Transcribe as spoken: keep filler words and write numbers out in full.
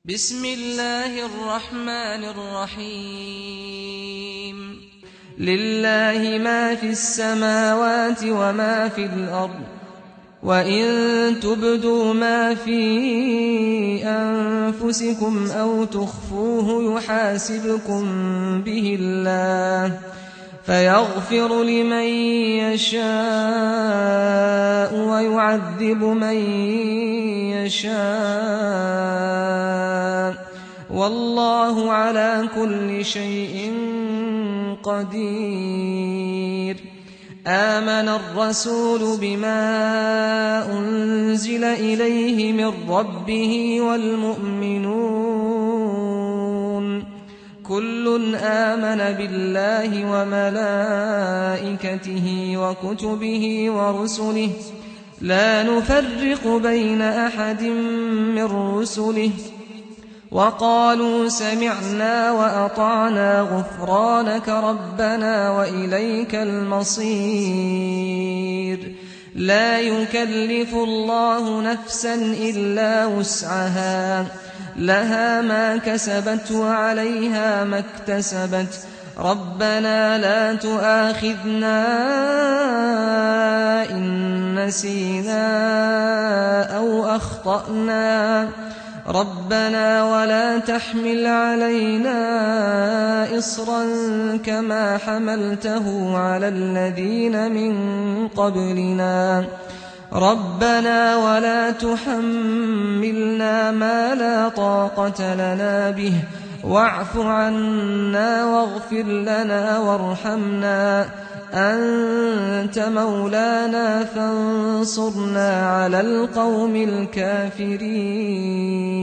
بسم الله الرحمن الرحيم لله ما في السماوات وما في الأرض وإن تبدوا ما في أنفسكم أو تخفوه يحاسبكم به الله فيغفر لمن يشاء ويعذب من يشاء والله على كل شيء قدير. آمن الرسول بما أنزل إليه من ربه والمؤمنون كل آمن بالله وملائكته وكتبه ورسله لا نفرق بين أحد من رسله وقالوا سمعنا وأطعنا غفرانك ربنا وإليك المصير. لا يكلف الله نفسا إلا وسعها لها ما كسبت وعليها ما اكتسبت ربنا لا تؤاخذنا إن نسينا أو أخطأنا ربنا ولا تحمل علينا إصرا كما حملته على الذين من قبلنا ربنا ولا تحملنا ما لا طاقة لنا به واعف عنا واغفر لنا وارحمنا أنت مولانا فانصرنا على القوم الكافرين.